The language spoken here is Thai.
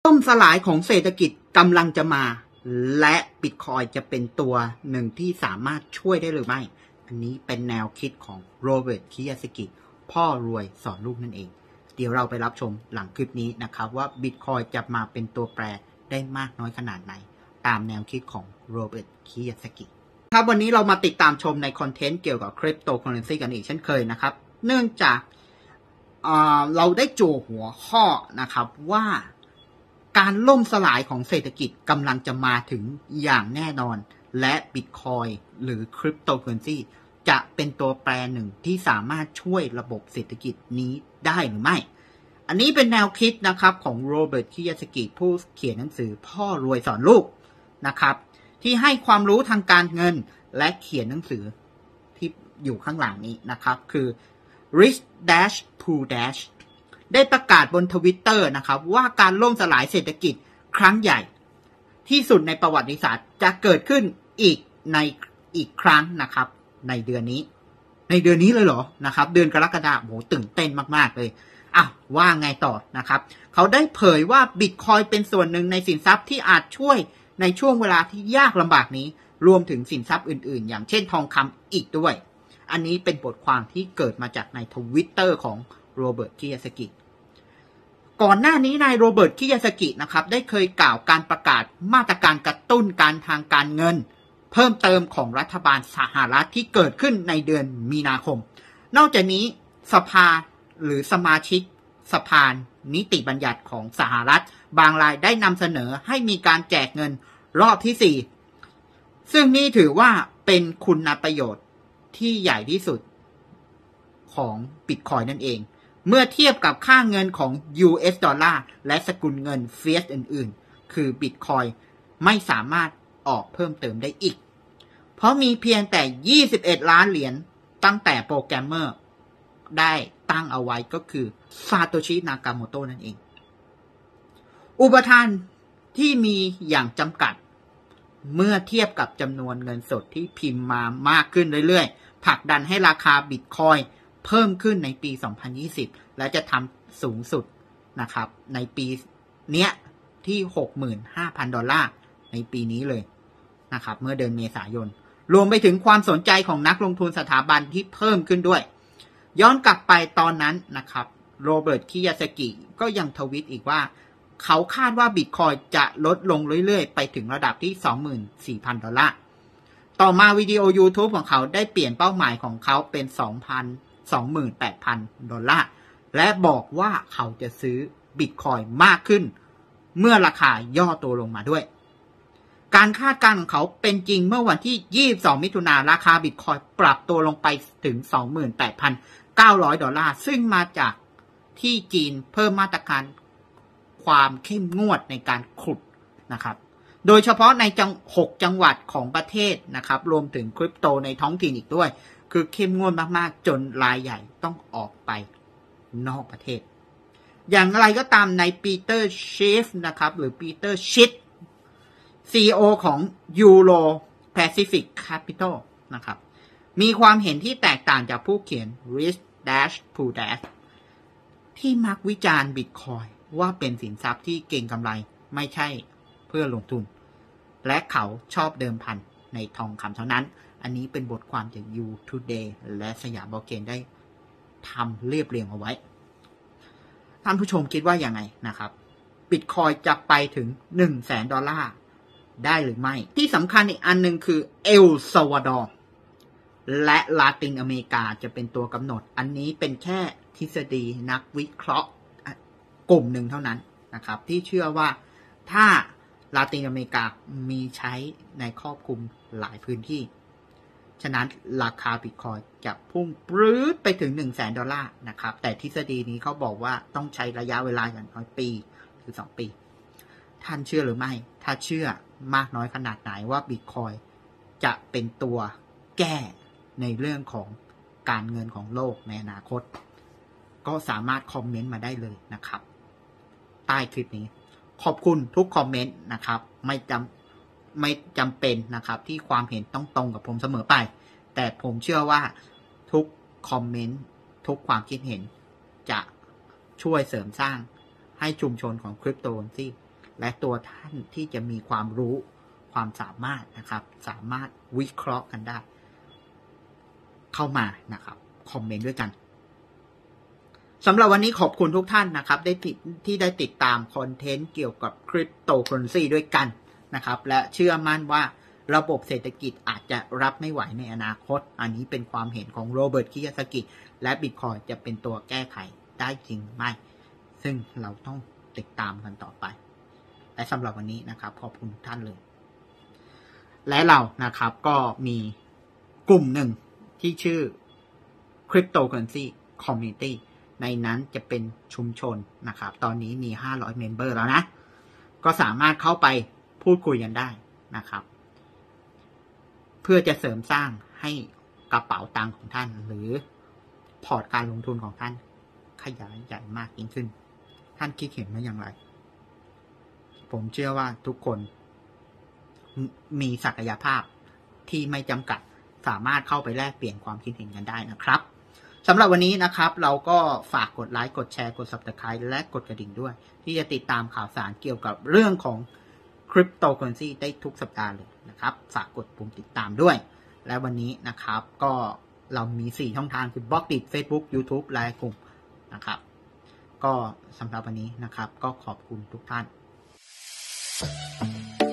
ล่มสลายของเศรษฐกิจกำลังจะมาและบิตคอยจะเป็นตัวหนึ่งที่สามารถช่วยได้หรือไม่อันนี้เป็นแนวคิดของโรเบิร์ต คิยาสกิพ่อรวยสอนลูกนั่นเองเดี๋ยวเราไปรับชมหลังคลิปนี้นะครับว่าบิตคอยจะมาเป็นตัวแปรได้มากน้อยขนาดไหนตามแนวคิดของโรเบิร์ต คิยาสกิครับวันนี้เรามาติดตามชมในคอนเทนต์เกี่ยวกับคริปโตเคอเรนซีกันอีกเช่นเคยนะครับเนื่องจากเราได้โจหัวข้อนะครับว่าการล่มสลายของเศรษฐกิจกำลังจะมาถึงอย่างแน่นอนและบิตคอยหรือคริปโตเคอเรนซีจะเป็นตัวแปรหนึ่งที่สามารถช่วยระบบเศรษฐกิจนี้ได้หรือไม่อันนี้เป็นแนวคิดนะครับของโรเบิร์ต คิยาสกิผู้เขียนหนังสือพ่อรวยสอนลูกนะครับที่ให้ความรู้ทางการเงินและเขียนหนังสือที่อยู่ข้างหลังนี้นะครับคือ Rich Dad Poor Dad ได้ประกาศบน Twitter นะครับว่าการล่มสลายเศรษฐกิจครั้งใหญ่ที่สุดในประวัติศาสตร์จะเกิดขึ้นอีกครั้งนะครับในเดือนนี้เลยเหรอนะครับเดือนกรกฎาคมโหตื่นเต้นมากๆเลยว่าไงต่อนะครับเขาได้เผยว่าบิตคอยเป็นส่วนหนึ่งในสินทรัพย์ที่อาจช่วยในช่วงเวลาที่ยากลำบากนี้รวมถึงสินทรัพย์อื่นๆอย่างเช่นทองคำอีกด้วยอันนี้เป็นบทความที่เกิดมาจากใน Twitter ของโรเบิร์ต คิยาสกิก่อนหน้านี้นายโรเบิร์ต คิยาสกินะครับได้เคยกล่าวการประกาศมาตรการกระตุ้นการทางการเงินเพิ่มเติมของรัฐบาลสหรัฐที่เกิดขึ้นในเดือนมีนาคมนอกจากนี้สภาหรือสมาชิกสภานิติบัญญัติของสหรัฐบางรายได้นำเสนอให้มีการแจกเงินรอบที่4ซึ่งนี่ถือว่าเป็นคุณประโยชน์ที่ใหญ่ที่สุดของบิตคอยน์นั่นเองเมื่อเทียบกับค่าเงินของ US ดอลลาร์และสกุลเงินเฟียสอื่นๆคือบิตคอยน์ไม่สามารถออกเพิ่มเติมได้อีกเพราะมีเพียงแต่21ล้านเหรียญตั้งแต่โปรแกรมเมอร์ได้ตั้งเอาไว้ก็คือซาโตชิ นากาโมโตะนั่นเองอุปทานที่มีอย่างจำกัดเมื่อเทียบกับจำนวนเงินสดที่พิมพ์มามากขึ้นเรื่อยๆผลักดันให้ราคาบิตคอยน์เพิ่มขึ้นในปี 2020 และจะทำสูงสุดนะครับในปีเนี้ยที่ 65,000 ดอลลาร์ในปีนี้เลยนะครับเมื่อเดือนเมษายนรวมไปถึงความสนใจของนักลงทุนสถาบันที่เพิ่มขึ้นด้วยย้อนกลับไปตอนนั้นนะครับโรเบิร์ต คิยาสกิก็ยังทวิตอีกว่าเขาคาดว่าบิตคอยน์จะลดลงเรื่อยๆไปถึงระดับที่ 24,000 ดอลลาร์ต่อมาวิดีโอ YouTube ของเขาได้เปลี่ยนเป้าหมายของเขาเป็น 28,000 ดอลลาร์และบอกว่าเขาจะซื้อบิตคอยน์มากขึ้นเมื่อราคาย่อตัวลงมาด้วยการคาดการณ์ของเขาเป็นจริงเมื่อวันที่ 22 มิถุนายนราคาบิตคอยน์ปรับตัวลงไปถึง 28,900 ดอลลาร์ซึ่งมาจากที่จีนเพิ่มมาตรการความเข้มงวดในการขุดนะครับโดยเฉพาะใน6 จังหวัดของประเทศนะครับรวมถึงคริปโตในท้องถิ่นอีกด้วยคือเข้มงวดมากๆจนรายใหญ่ต้องออกไปนอกประเทศอย่างไรก็ตามในปีเตอร์ชิฟนะครับหรือปีเตอร์ชิดCEO ของ Euro Pacific Capital นะครับมีความเห็นที่แตกต่างจากผู้เขียน Rich Dad Poor Dad ที่มักวิจารณ์บิตคอยน์ว่าเป็นสินทรัพย์ที่เก่งกำไรไม่ใช่เพื่อลงทุนและเขาชอบเดิมพันในทองคำเท่านั้นอันนี้เป็นบทความจาก You Today และสยามบล็อกเชนได้ทำเรียบเรียงเอาไว้ท่านผู้ชมคิดว่ายังไงนะครับบิตคอยน์จะไปถึง 100,000 ดอลลาร์ได้หรือไม่ที่สำคัญอีกอันหนึ่งคือเอลซัลวาดอร์และลาตินอเมริกาจะเป็นตัวกำหนดอันนี้เป็นแค่ทฤษฎีนักวิเคราะห์กลุ่มหนึ่งเท่านั้นนะครับที่เชื่อว่าถ้าลาตินอเมริกามีใช้ในครอบคลุมหลายพื้นที่ฉะนั้นราคาบิตคอยน์จะพุ่งปรื๊ดไปถึง 100,000 ดอลลาร์นะครับแต่ทฤษฎีนี้เขาบอกว่าต้องใช้ระยะเวลาอย่างน้อยปีหรือ2 ปีท่านเชื่อหรือไม่ถ้าเชื่อมากน้อยขนาดไหนว่าบิตคอยน์จะเป็นตัวแก้ในเรื่องของการเงินของโลกในอนาคตก็สามารถคอมเมนต์มาได้เลยนะครับใต้คลิปนี้ขอบคุณทุกคอมเมนต์นะครับไม่จำเป็นนะครับที่ความเห็นต้องตรงกับผมเสมอไปแต่ผมเชื่อว่าทุกคอมเมนต์ทุกความคิดเห็นจะช่วยเสริมสร้างให้ชุมชนของคริปโตเคอเรนซีและตัวท่านที่จะมีความรู้ความสามารถนะครับสามารถวิเคราะห์กันได้เข้ามานะครับคอมเมนต์ด้วยกันสำหรับวันนี้ขอบคุณทุกท่านนะครับที่ได้ติดตามคอนเทนต์เกี่ยวกับคริปโตเคอเรนซีด้วยกันนะครับและเชื่อมั่นว่าระบบเศรษฐกิจอาจจะรับไม่ไหวในอนาคตอันนี้เป็นความเห็นของโรเบิร์ต คิยาสกิและบิตคอยน์จะเป็นตัวแก้ไขได้จริงไหมซึ่งเราต้องติดตามกันต่อไปและสำหรับวันนี้นะครับขอบคุณทุกท่านเลยและเรานะครับก็มีกลุ่มหนึ่งที่ชื่อ Cryptocurrency Community ในนั้นจะเป็นชุมชนนะครับตอนนี้มี500เมมเบอร์แล้วนะก็สามารถเข้าไปพูดคุยกันได้นะครับเพื่อจะเสริมสร้างให้กระเป๋าตังค์ของท่านหรือพอร์ตการลงทุนของท่านขยายใหญ่มากยิ่งขึ้นท่านคิดเห็นว่าอย่างไรผมเชื่อว่าทุกคนมีศักยภาพที่ไม่จำกัดสามารถเข้าไปแลกเปลี่ยนความคิดเห็นกันได้นะครับสำหรับวันนี้นะครับเราก็ฝากกดไลค์กดแชร์กด Subscribe และกดกระดิ่งด้วยที่จะติดตามข่าวสารเกี่ยวกับเรื่องของคริปโตเคอเรนซีได้ทุกสัปดาห์เลยนะครับฝากกดปุ่มติดตามด้วยและวันนี้นะครับก็เรามี4ช่องทางคือบล็อกดิท Facebook YouTube และกลุ่มนะครับก็สำหรับวันนี้นะครับก็ขอบคุณทุกท่าน